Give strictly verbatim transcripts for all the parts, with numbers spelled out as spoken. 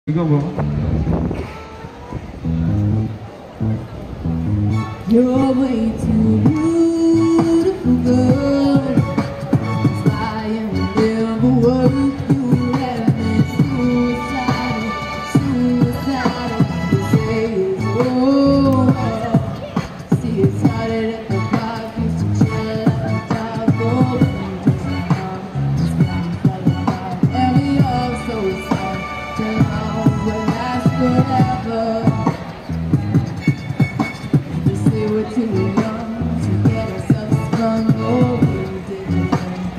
You go, bro. You're way too beautiful, girl. I am never worth you. Have me suicidal, suicidal. You say it's over. See, it started at the park. Used to chill at the top of the and we all so sad. Till now will last forever. We're too young to get ourselves sprung over. We didn't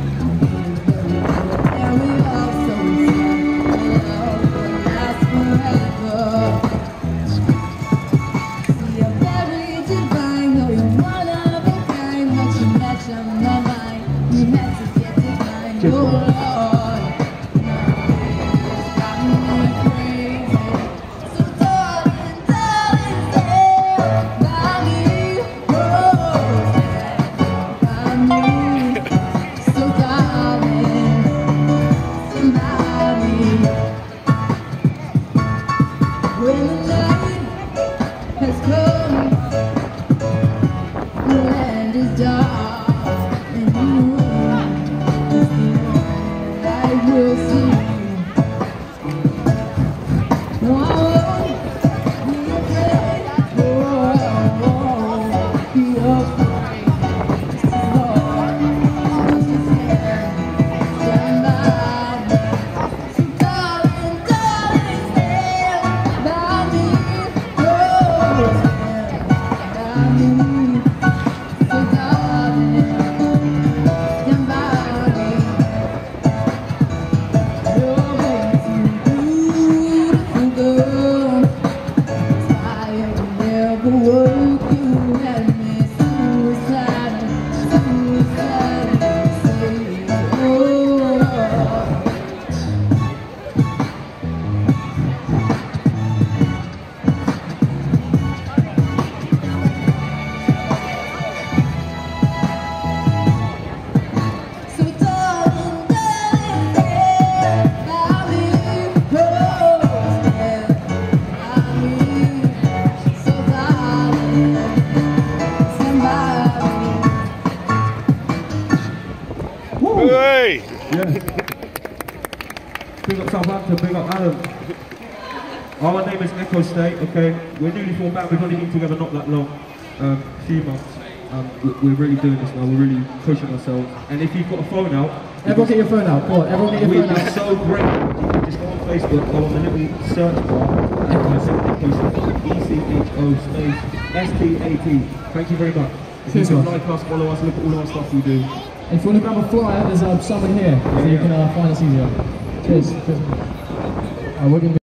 and we all so sad. Love will last forever. See, you're very divine, though you're one of a kind. But you match on my mind. You meant to get divine. Oh Lord, now it's got me crazy. So darling, darling, stay by me. When the night has come, the land is dark, and you is the one I will see. No, I won't be afraid. Oh, I won't be afraid. This is Lord, just stand, stand by me. So darling, darling, stand by me. Oh, stand by me. So darling, stand by me. You're way too beautiful, girl. I am never worth you. Had me suicidal, suicidal. Say, oh Lord. So darling, darling, stand by me. Oh, stand by me. So darling, stand by me. Woo! Hey! Yeah. Big up Southampton, big up Alan. Our name is Echo State, okay? We're newly formed back, we've only been together not that long, um, few months. Um, we- we're really doing this now, we're really pushing ourselves. And if you've got a phone out, Everyone get your phone out. Go on, everyone get your we'd phone be out. so grateful if you could just go on Facebook, go on the little search bar, and type in Echo State, E C H O space S T A T. Thank you very much. If you Cheers, can guys. like us, follow us, look at all our stuff we do. If you want to grab a flyer, there's uh, someone here, so you can uh, find us easier. Cheers. Cheers. Uh, we're gonna